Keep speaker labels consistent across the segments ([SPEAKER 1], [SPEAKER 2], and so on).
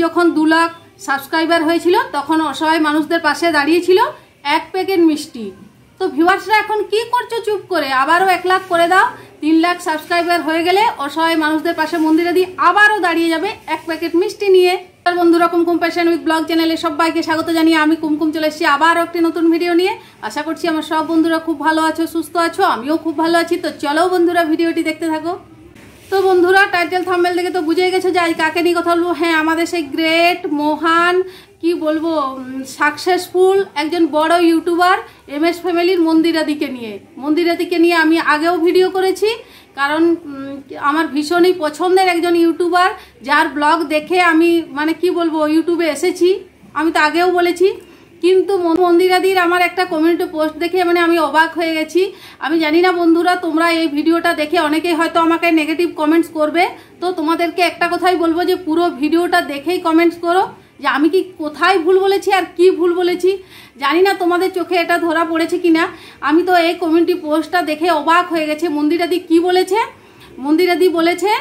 [SPEAKER 1] যখন 2 লাখ সাবস্ক্রাইবার হয়েছিল তখন অসহায় মানুষদের পাশে দাঁড়িয়েছিল 1 প্যাকেট মিষ্টি। তো ভিউয়ার্সরা এখন কি করছো চুপ করে? আবারও 1 লাখ করে দাও। 3 লাখ সাবস্ক্রাইবার হয়ে গেলে অসহায় মানুষদের পাশে মন্দিরাদি আবারও দাঁড়িয়ে যাবে 1 প্যাকেট মিষ্টি নিয়ে। বন্ধুরা, কুমকুম ফ্যাশন উইথ ব্লগ চ্যানেলে সবাইকে স্বাগত জানিয়ে আমি কুমকুম চলে এসেছি আবারও একটি নতুন ভিডিও নিয়ে। আশা করছি আমার সব বন্ধুরা খুব ভালো আছো, সুস্থ আছো, আমিও খুব ভালো আছি। তো চলো বন্ধুরা, ভিডিওটি দেখতে থাকো। তো বন্ধুরা, টাইটেল থাম্বনেল দেখে তো বুঝেই গেছো যে আজ কাকে নিয়ে কথা বলবো। হ্যাঁ, আমাদের সেই গ্রেট, মহান, কি বলবো, সাকসেসফুল একজন বড় ইউটিউবার MS ফ্যামিলির মন্দিরাদিকে নিয়ে আমি আগেও ভিডিও করেছি। কারণ আমার ভীষণই পছন্দের একজন ইউটিউবার, যার ব্লগ দেখে আমি কি বলবো ইউটিউবে এসেছি। আমি তো আগেও বলেছি, কিন্তু মন্দিরাদির আমার একটা কমিউনিটি পোস্ট দেখে আমি অবাক হয়ে গেছি। আমি জানি না বন্ধুরা, তোমরা এই ভিডিওটা দেখে অনেকেই হয়তো আমাকে নেগেটিভ কমেন্টস করবে। তো তোমাদেরকে একটা কথাই বলবো যে পুরো ভিডিওটা দেখেই কমেন্টস করো যে আমি কি কোথায় ভুল বলেছি আর কি ভুল বলেছি। জানি না তোমাদের চোখে এটা ধরা পড়েছে কিনা। আমি তো এই কমিউনিটি পোস্টটা দেখে অবাক হয়ে গেছে। মন্দিরাদি কি বলেছে? মন্দিরাদি বলেছে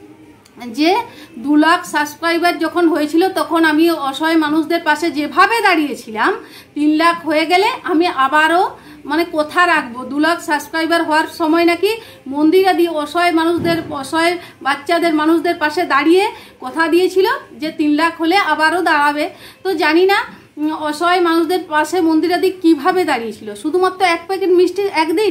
[SPEAKER 1] যে 2 লাখ সাবস্ক্রাইবার যখন হয়েছিল তখন আমি অসহায় মানুষদের পাশে যেভাবে দাঁড়িয়েছিলাম, 3 লাখ হয়ে গেলে আমি আবারও কথা রাখবো। 2 লাখ সাবস্ক্রাইবার হওয়ার সময় নাকি মন্দিরাদি অসহায় বাচ্চাদের মানুষদের পাশে দাঁড়িয়ে কথা দিয়েছিল যে 3 লাখ হলে আবারও দাঁড়াবে। তো জানি না অসহায় মানুষদের পাশে মন্দিরাদি কিভাবে দাঁড়িয়েছিল। শুধুমাত্র 1 প্যাকেট মিষ্টি একদিন,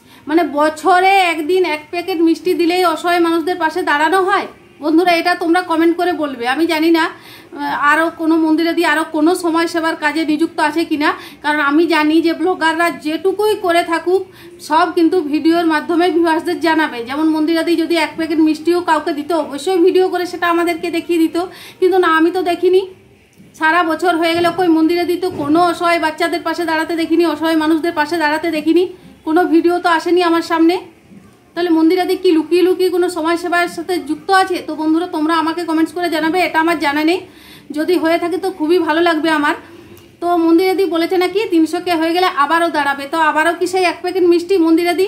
[SPEAKER 1] বছরে একদিন 1 প্যাকেট মিষ্টি দিলেই অসহায় মানুষদের পাশে দাঁড়ানো হয়? বন্ধুরা, এটা তোমরা কমেন্ট করে বলবে। আমি জানি না আরও কোনো মন্দিরাদি আরও কোনো সময় সেবার কাজে নিযুক্ত আছে কিনা। কারণ আমি জানি যে ব্লগাররা যেটুকুই করে থাকুক সব কিন্তু ভিডিওর মাধ্যমে ভিউয়ার্সদের জানাবে। যেমন মন্দিরাদি যদি 1 প্যাকেট মিষ্টিও কাউকে দিত, অবশ্যই ভিডিও করে সেটা আমাদেরকে দেখিয়ে দিত। কিন্তু না, আমি তো দেখিনি। সারা বছর হয়ে গেল কই মন্দিরাদি তো কোনো অসহায় বাচ্চাদের পাশে দাঁড়াতে দেখিনি, অসহায় মানুষদের পাশে দাঁড়াতে দেখিনি। কোনো ভিডিও তো আসেনি আমার সামনে। তাহলে মন্দিরাদি কি লুকিয়ে লুকিয়ে কোনো সমাজসেবার সাথে যুক্ত আছে? তো বন্ধুরা, তোমরা আমাকে কমেন্টস করে জানাবে। এটা আমার জানা নেই, যদি হয়ে থাকে তো খুবই ভালো লাগবে আমার। তো মন্দিরাদি বলেছে নাকি 300K হয়ে গেলে আবারও দাঁড়াবে। তো আবারও কি সেই 1 প্যাকেট মিষ্টি? মন্দিরাদি,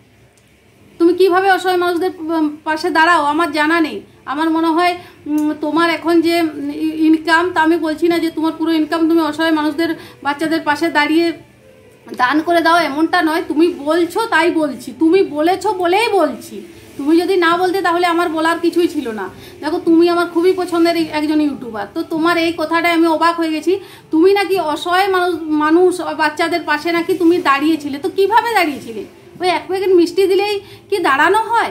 [SPEAKER 1] তুমি কিভাবে অসহায় মানুষদের পাশে দাঁড়াও আমার জানা নেই। আমার মনে হয় তোমার এখন যে ইনকাম, তা আমি বলছি না যে তোমার পুরো ইনকাম তুমি অসহায় মানুষদের বাচ্চাদের পাশে দাঁড়িয়ে দান করে দাও, এমনটা নয়। তুমি বলছো তাই বলছি, তুমি বলেছো বলেই বলছি। তুমি যদি না বলতে তাহলে আমার বলার কিছুই ছিল না। দেখো, তুমি আমার খুবই পছন্দের একজন ইউটিউবার। তো তোমার এই কথাটায় আমি অবাক হয়ে গেছি। তুমি নাকি অসহায় মানুষ বাচ্চাদের পাশে নাকি তুমি দাঁড়িয়েছিলে। তো কিভাবে দাঁড়িয়েছিলে? ওই 1 প্যাকেট মিষ্টি দিলেই কি দাঁড়ানো হয়?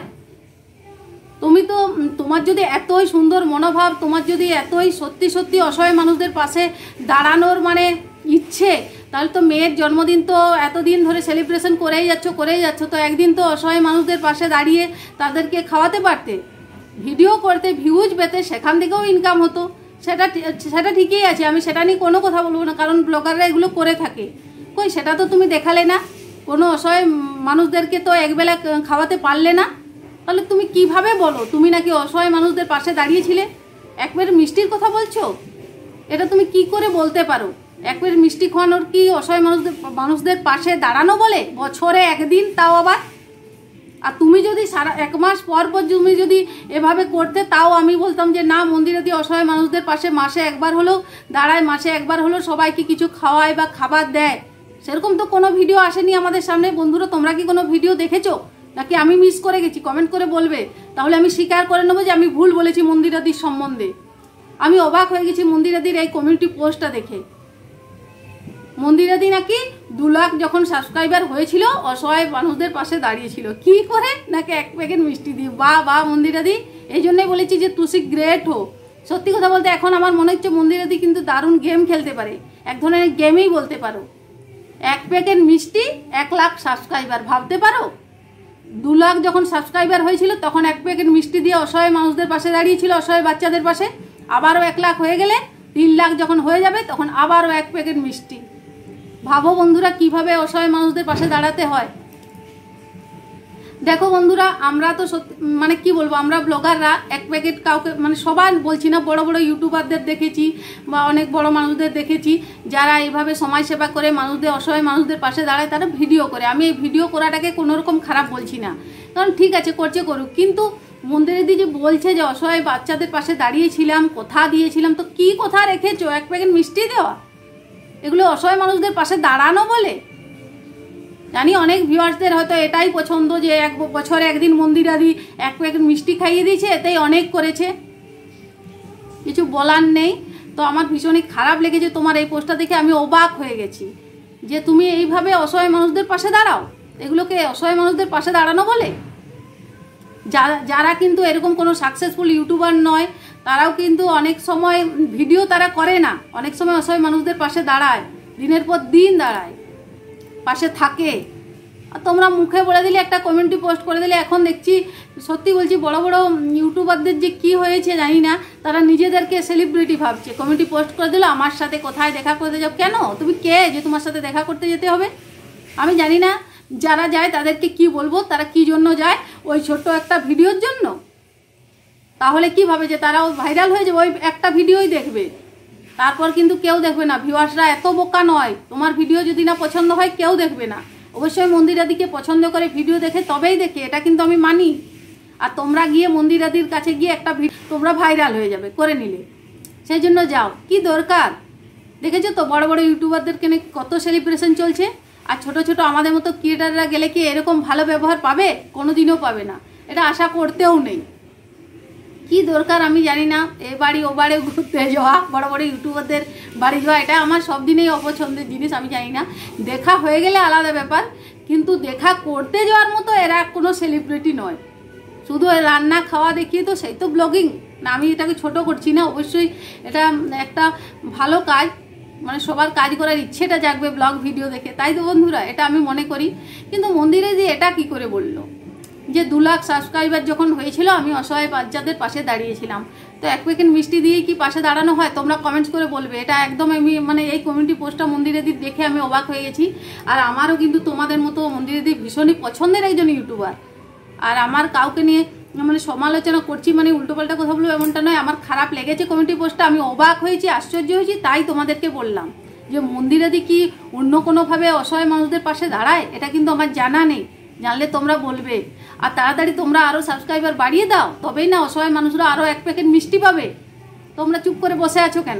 [SPEAKER 1] তুমি তো, তোমার যদি এতই সুন্দর মনোভাব, তোমার যদি এতই সত্যি সত্যি অসহায় মানুষদের পাশে দাঁড়ানোর ইচ্ছে, তাহলে তো মেয়ের জন্মদিন তো এতদিন ধরে সেলিব্রেশন করেই যাচ্ছ। তো একদিন তো অসহায় মানুষদের পাশে দাঁড়িয়ে তাদেরকে খাওয়াতে পারতে, ভিডিও করতে, ভিউজ পেতে, সেখান থেকেও ইনকাম হতো। সেটা ঠিকই আছে, আমি সেটা নিয়ে কোনো কথা বলবো না, কারণ ব্লগাররা এগুলো করে থাকে। কই সেটা তো তুমি দেখালে না। কোনো অসহায় মানুষদেরকে তো একবেলা খাওয়াতে পারলে না। তাহলে তুমি কিভাবে বলো তুমি নাকি অসহায় মানুষদের পাশে দাঁড়িয়েছিলে? 1 প্যাকেট মিষ্টির কথা বলছো? এটা তুমি কি করে বলতে পারো? 1 প্যাকেট মিষ্টি খাওয়ানোর কি অসহায় মানুষদের পাশে দাঁড়ানো বলে? বছরে একদিন, তাও আবার। আর তুমি যদি সারা 1 মাস পর তুমি যদি এভাবে করতে, তাও আমি বলতাম যে না, মন্দিরাদি অসহায় মানুষদের পাশে মাসে একবার হলেও দাঁড়ায়, মাসে একবার হলেও সবাইকে কিছু খাওয়ায় বা খাবার দেয়। সেরকম তো কোনো ভিডিও আসেনি আমাদের সামনে। বন্ধুরা, তোমরা কি কোনো ভিডিও দেখেছো নাকি আমি মিস করে গেছি? কমেন্ট করে বলবে, তাহলে আমি স্বীকার করে নেবো যে আমি ভুল বলেছি মন্দিরাদির সম্বন্ধে। আমি অবাক হয়ে গেছি মন্দিরাদির এই কমিউনিটি পোস্টটা দেখে। মন্দিরাদি নাকি 2 লাখ যখন সাবস্ক্রাইবার হয়েছিল অসহায় মানুষদের পাশে দাঁড়িয়েছিল। কি করে? নাকি 1 প্যাকেট মিষ্টি দিয়ে। বাহ মন্দিরাদি, এই জন্যই বলেছি যে তুই গ্রেট হো। সত্যি কথা বলতে এখন আমার মনে হচ্ছে মন্দিরাদি কিন্তু দারুণ গেম খেলতে পারে, এক ধরনের গেমই বলতে পারো। 1 প্যাকেট মিষ্টি, 1 লাখ সাবস্ক্রাইবার, ভাবতে পারো? 2 লাখ যখন সাবস্ক্রাইবার হয়েছিল তখন 1 প্যাকেট মিষ্টি দিয়ে অসহায় মানুষদের পাশে দাঁড়িয়েছিল, অসহায় বাচ্চাদের পাশে। আবারও 1 লাখ হয়ে গেলে, 3 লাখ যখন হয়ে যাবে তখন আবারও 1 প্যাকেট মিষ্টি। ভাবো বন্ধুরা, কিভাবে অসহায় মানুষদের পাশে দাঁড়াতে হয়। দেখো বন্ধুরা, আমরা তো কি বলবো, আমরা ব্লগাররা 1 প্যাকেট কাউকে সবাই বলছি না, বড় বড় ইউটিউবারদের দেখেছি বা অনেক বড় মানুষদের দেখেছি যারা এইভাবে সমাজসেবা করে মানুষদের, অসহায় মানুষদের পাশে দাঁড়ায়, তারা ভিডিও করে। আমি এই ভিডিও করাটাকে কোনো রকম খারাপ বলছি না, কারণ ঠিক আছে, করছে করুক। কিন্তু মন্দিরে দি যে বলছে যে অসহায় বাচ্চাদের পাশে দাঁড়িয়েছিলাম, কথা দিয়েছিলাম, তো কি কথা রেখেছো? 1 প্যাকেট মিষ্টি দেওয়া, এগুলো অসহায় মানুষদের পাশে দাঁড়ানো বলে? জানি অনেক ভিউয়ার্সদের হয়তো এটাই পছন্দ যে বছরে একদিন মন্দিরাদি 1 প্যাকেট মিষ্টি খাইয়ে দিয়েছে, এতেই অনেক করেছে, কিছু বলার নেই। তো আমার ভীষণই খারাপ লেগেছে তোমার এই পোস্টটা দেখে, আমি অবাক হয়ে গেছি যে তুমি এইভাবে অসহায় মানুষদের পাশে দাঁড়াও। এগুলোকে অসহায় মানুষদের পাশে দাঁড়ানো বলে? যারা কিন্তু এরকম কোনো সাকসেসফুল ইউটিউবার নয়, তারাও কিন্তু অনেক সময় ভিডিও তারা করে না, অনেক সময় অসহায় মানুষদের পাশে দাঁড়ায়, দিনের পর দিন দাঁড়ায়, পাশে থাকে। আর তোমরা মুখে বলে দিলে, একটা কমেন্টে পোস্ট করে দিলে। এখন দেখছি, সত্যি বলছি, বড় বড় ইউটিউবারদের যে কি হয়েছে জানি না, তারা নিজেদেরকে সেলিব্রিটি ভাবছে। কমেন্টে পোস্ট করে দিল, আমার সাথে কোথায় দেখা করতে যাও। কেন? তুমি কে যে তোমার সাথে দেখা করতে যেতে হবে? আমি জানি না যারা যায় তাদেরকে কি বলবো, তারা কি জন্য যায়? ওই ছোট্ট একটা ভিডিওর জন্য? তাহলে কি ভাবে যে তারাও ভাইরাল হয়ে যাবে? ওই একটা ভিডিওই দেখবে, তারপর কিন্তু কেউ দেখবে না। ভিউয়ার্সরা এত বোকা নয়, তোমার ভিডিও যদি না পছন্দ হয় কেউ দেখবে না। অবশ্যই মন্দিরাদিকে পছন্দ করে ভিডিও দেখে, তবেই দেখে, এটা কিন্তু আমি মানি। আর তোমরা গিয়ে মন্দিরাদির কাছে গিয়ে একটা তোমরা ভাইরাল হয়ে যাবে করে নিলে, সেই জন্য যাও। কি দরকার? দেখেছো তো বড় বড় ইউটিউবারদেরকে নিয়ে কত সেলিব্রেশন চলছে, আর ছোট ছোট আমাদের মতো ক্রিয়েটাররা গেলে কি এরকম ভালো ব্যবহার পাবে? কোনোদিনও পাবে না, এটা আশা করতেও নেই। কি দরকার আমি জানি না। এ বাড়ি ও বাড়ি ঘুরতে যাওয়া, বড় বড় ইউটিউবারদের বাড়ি যাওয়া, এটা আমার সব দিনেই অপছন্দের জিনিস। আমি জানি না, দেখা হয়ে গেলে আলাদা ব্যাপার, কিন্তু দেখা করতে যাওয়ার মতো এরা কোনো সেলিব্রিটি নয়। শুধু রান্না খাওয়া দেখিয়ে তো সেই তো ব্লগিং না। আমি এটাকে ছোট করছি না, অবশ্যই এটা একটা ভালো কাজ, মানে সবার কাজ করার ইচ্ছেটা জাগবে ব্লগ ভিডিও দেখে, তাই তো বন্ধুরা, এটা আমি মনে করি। কিন্তু মন্দিরে যে এটা কি করে বললো যে 2 লাখ সাবস্ক্রাইবার যখন হয়েছিল আমি অসহায় বাচ্চাদের পাশে দাঁড়িয়েছিলাম? তো 1 প্যাকেট মিষ্টি দিয়ে কি পাশে দাঁড়ানো হয়? তোমরা কমেন্টস করে বলবে। এটা একদম আমি মানে এই কমিউনিটি পোস্টটা মন্দিরেদি দেখে আমি অবাক হয়ে গেছি। আর আমারও কিন্তু তোমাদের মতো মন্দিরেদি ভীষণই পছন্দের একজন ইউটিউবার। আর আমার কাউকে নিয়ে মানে সমালোচনা করছি মানে উল্টোপাল্টা কথা বলবো এমনটা নয়। আমার খারাপ লেগেছে কমিউনিটি পোস্টটা, আমি অবাক হয়েছি, আশ্চর্য হয়েছি, তাই তোমাদেরকে বললাম যে মন্দিরেদি কি অন্য কোনোভাবে অসহায় মানুষদের পাশে দাঁড়ায়? এটা কিন্তু আমার জানা নেই, জানলে তোমরা বলবে। আর তাড়াতাড়ি তোমরা আরও সাবস্ক্রাইবার বাড়িয়ে দাও, তবেই না অসহায় মানুষরা আরও 1 প্যাকেট মিষ্টি পাবে। তোমরা চুপ করে বসে আছো কেন?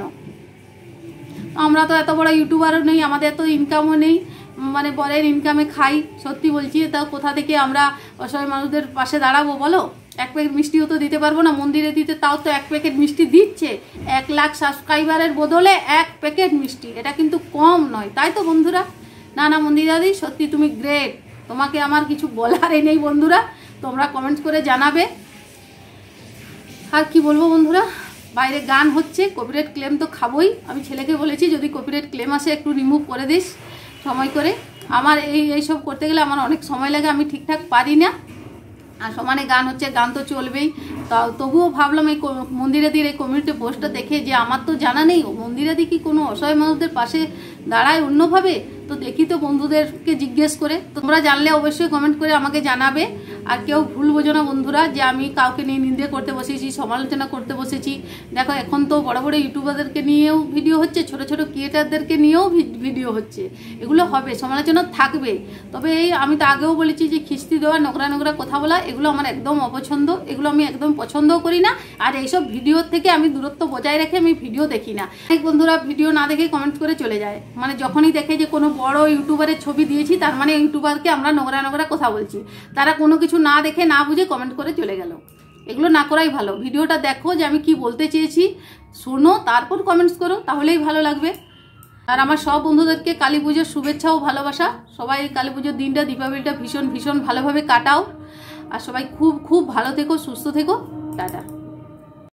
[SPEAKER 1] আমরা তো এত বড় ইউটিউবারও নেই, আমাদের এত ইনকামও নেই, মানে বরের ইনকামে খাই। সত্যি বলছি, তা কোথা থেকে আমরা অসহায় মানুষদের পাশে দাঁড়াবো বলো? 1 প্যাকেট মিষ্টিও তো দিতে পারবো না মন্দিরে দিতে, তাও তো 1 প্যাকেট মিষ্টি দিচ্ছে। 1 লাখ সাবস্ক্রাইবারের বদলে 1 প্যাকেট মিষ্টি, এটা কিন্তু কম নয়, তাই তো বন্ধুরা? না না মন্দিরাদি, সত্যি তুমি গ্রেট, তোমাকে আমার কিছু বলারই নেই বন্ধুরা। তোমরা কমেন্টস করে জানাবে। আর কি বলবো বন্ধুরা, বাইরে গান হচ্ছে, কপিরাইট ক্লেম তো খাবোই। আমি ছেলেকে বলেছি যদি কপিরাইট ক্লেম আসে একটু রিমুভ করে দিস সময় করে। আমার এইসব করতে গেলে আমার অনেক সময় লাগে, আমি ঠিকঠাক পারি না। আর সমানে গান হচ্ছে, গান তো চলবেই। তবুও ভাবলাম এই মন্দিরাদির এই কমিউনিটি পোস্টটা দেখে যে আমার তো জানা নেই মন্দিরাদি কি কোনো অসহায় মানুষদের পাশে দাঁড়ায় অন্যভাবে। তো দেখি তো বন্ধুদেরকে জিজ্ঞেস করে, তোমরা জানলে অবশ্যই কমেন্ট করে আমাকে জানাবে। আর কেউ ভুল বোঝো না বন্ধুরা যে আমি কাউকে নিয়ে নিন্দে করতে বসেছি, সমালোচনা করতে বসেছি। দেখো এখন তো বড় বড় ইউটিউবারদেরকে নিয়েও ভিডিও হচ্ছে, ছোট ছোট ক্রিয়েটারদেরকে নিয়েও ভিডিও হচ্ছে। এগুলো হবে, সমালোচনা থাকবে। তবে এই আমি তো আগেও বলেছি যে খিস্তি দেওয়া, নোংরা নোংরা কথা বলা, এগুলো আমার একদম অপছন্দ, এগুলো আমি একদম পছন্দও করি না। আর এইসব ভিডিওর থেকে আমি দূরত্ব বজায় রেখে আমি ভিডিও দেখি না। অনেক বন্ধুরা ভিডিও না দেখে কমেন্ট করে চলে যায়, মানে যখনই দেখে যে কোনো বড় ইউটিউবারের ছবি দিয়েছি তার মানে ইউটিউবারকে আমরা নোংরা নোংরা কথা বলছি। তারা কোনো কিছু না দেখে না বুঝে কমেন্ট করে চলে গেল। এগুলো না করাই ভালো। ভিডিওটা দেখো যে আমি কি বলতে চেয়েছি, শোনো, তারপর কমেন্টস করো, তাহলেই ভালো লাগবে। আর আমার সব বন্ধুদেরকে কালী পুজোর শুভেচ্ছা ও ভালোবাসা। সবাই কালী পুজোর দিনটা, দীপাবলিটা ভীষণ ভীষণ ভালোভাবে কাটাও। আর সবাই খুব খুব ভালো থেকো, সুস্থ থেকো। টাটা।